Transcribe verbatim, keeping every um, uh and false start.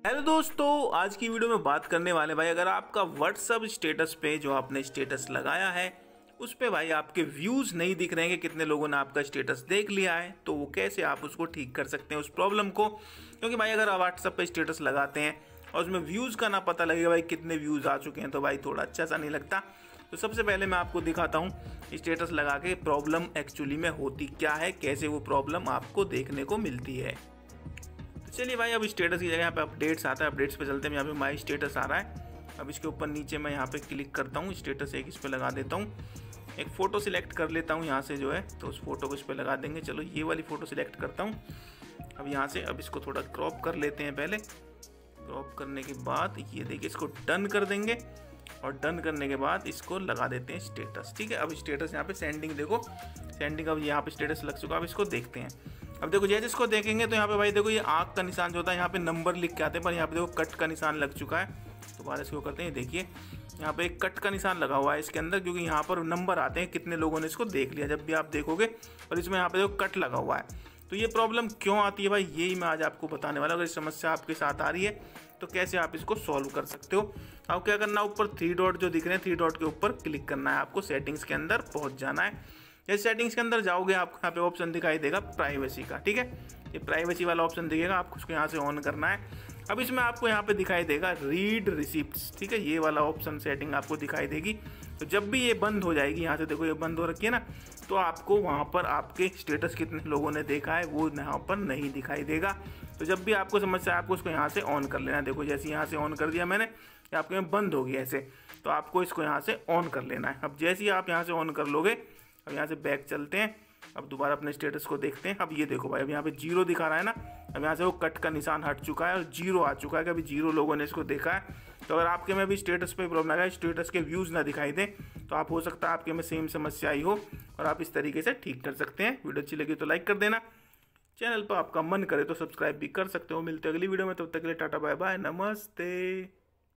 Hello दोस्तों, आज की वीडियो में बात करने वाले भाई, अगर आपका व्हाट्सअप स्टेटस पे जो आपने स्टेटस लगाया है उस पे भाई आपके व्यूज़ नहीं दिख रहे हैं कि कितने लोगों ने आपका स्टेटस देख लिया है, तो वो कैसे आप उसको ठीक कर सकते हैं उस प्रॉब्लम को। क्योंकि भाई अगर आप व्हाट्सअप पे स्टेटस लगाते हैं और उसमें व्यूज़ का ना पता लगेगा भाई कितने व्यूज़ आ चुके हैं, तो भाई थोड़ा अच्छा सा नहीं लगता। तो सबसे पहले मैं आपको दिखाता हूँ स्टेटस लगा के प्रॉब्लम एक्चुअली में होती क्या है, कैसे वो प्रॉब्लम आपको देखने को मिलती है। चलिए भाई, अब स्टेटस की जगह यहाँ पे अपडेट्स आता है, अपडेट्स पे चलते हैं। यहाँ पे माई स्टेटस आ रहा है। अब इसके ऊपर नीचे मैं यहाँ पे क्लिक करता हूँ, स्टेटस एक इस पे लगा देता हूँ, एक फ़ोटो सिलेक्ट कर लेता हूँ यहाँ से जो है, तो उस फोटो को इस पे लगा देंगे। चलो ये वाली फ़ोटो सिलेक्ट करता हूँ। अब यहाँ से अब इसको थोड़ा क्रॉप कर लेते हैं। पहले क्रॉप करने के बाद ये देखिए इसको डन कर देंगे, और डन करने के बाद इसको लगा देते हैं स्टेटस। ठीक है, अब स्टेटस यहाँ पे सेंडिंग देखो, सेंडिंग अब यहाँ पे स्टेटस लग चुका है। अब इसको देखते हैं। अब देखो जैसे इसको देखेंगे तो यहाँ पे भाई देखो ये आँख का निशान जो होता है यहाँ पे नंबर लिख के आते हैं, पर यहाँ पे देखो कट का निशान लग चुका है। दोबारा इसको करते हैं, देखिए यहाँ पे एक कट का निशान लगा हुआ है इसके अंदर, क्योंकि यहाँ पर नंबर आते हैं कितने लोगों ने इसको देख लिया जब भी आप देखोगे, और इसमें यहाँ पे देखो कट लगा हुआ है। तो ये प्रॉब्लम क्यों आती है भाई, यही मैं आज आपको बताने वाला हूँ। अगर समस्या आपके साथ आ रही है तो कैसे आप इसको सॉल्व कर सकते हो। अब क्या करना है, ऊपर थ्री डॉट जो दिख रहे हैं, थ्री डॉट के ऊपर क्लिक करना है, आपको सेटिंग्स के अंदर पहुंच जाना है। जैसे सेटिंग्स के अंदर जाओगे आपको यहाँ पे ऑप्शन दिखाई देगा प्राइवेसी का। ठीक है, ये प्राइवेसी वाला ऑप्शन दिखेगा, आपको उसको यहाँ से ऑन करना है। अब इसमें आपको यहाँ पे दिखाई देगा रीड रिसिप्ट्स। ठीक है, ये वाला ऑप्शन सेटिंग आपको दिखाई देगी। तो जब भी ये बंद हो जाएगी, यहाँ से देखो ये बंद हो रखी है ना, तो आपको वहाँ पर आपके स्टेटस कितने लोगों ने देखा है वो यहाँ पर नहीं दिखाई देगा। तो जब भी आपको समस्या है आपको उसको यहाँ से ऑन कर लेना है। देखो जैसे यहाँ से ऑन कर दिया मैंने, ये आपके में बंद हो गया ऐसे, तो आपको इसको यहाँ से ऑन कर लेना है। अब जैसे ही आप यहाँ से ऑन कर लोगे, अब यहाँ से बैक चलते हैं, अब दोबारा अपने स्टेटस को देखते हैं। अब ये देखो भाई, अब यहाँ पे जीरो दिखा रहा है ना, अब यहाँ से वो कट का निशान हट चुका है और जीरो आ चुका है कि अभी जीरो लोगों ने इसको देखा है। तो अगर आपके में भी स्टेटस पे प्रॉब्लम लगा है, स्टेटस के व्यूज़ ना दिखाई दें, तो आप हो सकता है आपके में सेम समस्या आई हो, और आप इस तरीके से ठीक कर सकते हैं। वीडियो अच्छी लगी तो लाइक कर देना, चैनल पर आपका मन करे तो सब्सक्राइब भी कर सकते हो। मिलते हैं अगली वीडियो में, तब तक के लिए टाटा बाय बाय, नमस्ते।